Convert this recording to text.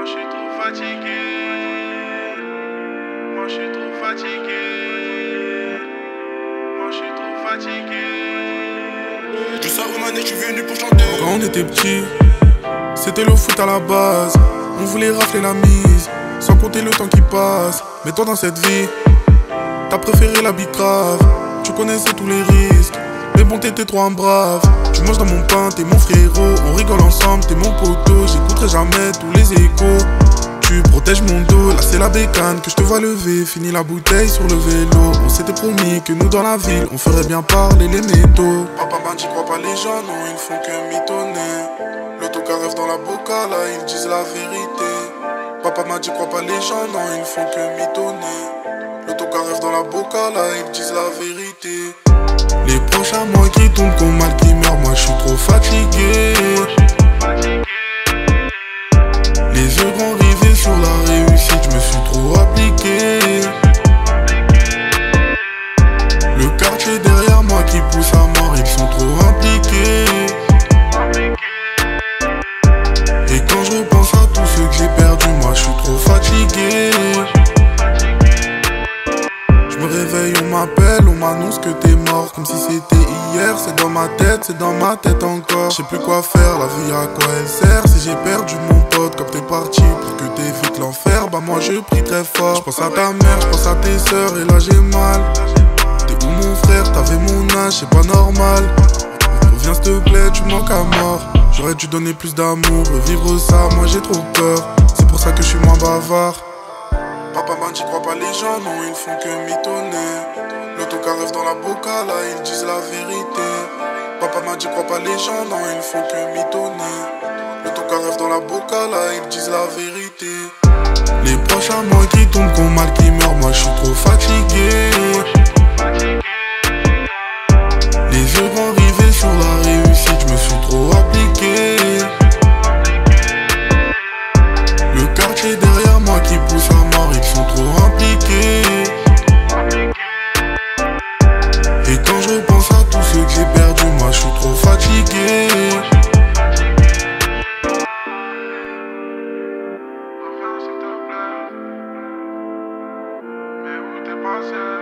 Moi je suis trop fatigué. Moi je suis trop fatigué. Moi je suis trop fatigué. Je sais où Mané, je suis venu pour chanter. Quand on était petit, c'était le foot à la base. On voulait rafler la mise, sans compter le temps qui passe. Mais toi dans cette vie, t'as préféré la bicrave. Tu connaissais tous les risques, mais bon t'étais trop un brave. Tu manges dans mon pain, t'es mon frérot. On rigole ensemble, t'es mon poteau. J'écouterai jamais tous les échos. Tu protèges mon dos, là c'est la bécane que je te vois lever. Fini la bouteille sur le vélo. On s'était promis que nous dans la ville, on ferait bien parler les métaux. Papa m'a dit crois pas les gens, non ils font que mitonner. L'autocar rêve dans la boca, là ils disent la vérité. Papa m'a dit crois pas les gens, non ils font que mitonner. L'autocar rêve dans la boca, là ils disent la vérité. Les prochains mois qui tombent comme mal qui meurt, moi je suis trop fatigué. Les yeux grands rivés sur la réussite, je me suis trop appliqué. Le quartier derrière moi qui pousse à mort, ils sont trop impliqués. Et quand je repense à tous ceux que j'ai perdus, moi je suis trop fatigué. Je me réveille, on m'appelle, on m'annonce que t'es mort. Comme si c'était hier, c'est dans ma tête encore. Je sais plus quoi faire, la vie à quoi elle sert. Si j'ai perdu mon pote, comme t'es parti pour que t'évites l'enfer, bah moi je prie très fort. Je pense à ta mère, je pense à tes sœurs et là j'ai mal. T'es où mon frère, t'avais mon âge, c'est pas normal. Reviens s'il te plaît, tu manques à mort. J'aurais dû donner plus d'amour, revivre ça, moi j'ai trop peur. C'est pour ça que je suis moins bavard. Papa m'a dit crois pas les gens, non ils font que mitonner. L'autocar rêve dans la boca, là ils disent la vérité. Papa m'a dit crois pas les gens, non ils font que mitonner. L'autocar rêve dans la boca, là ils disent la vérité. Les prochains mois qui tombent comme mal qui meurt, moi je suis trop fatigué. Les yeux grands rivés sur la réussite, je me suis trop appliqué. Le quartier derrière moi qui pousse à mort, ils sont trop impliqués. Et quand je repense à tous ceux que j'ai perdus, moi je suis trop fatigué. Reviens s'il te plaît. Mais où t'es passé?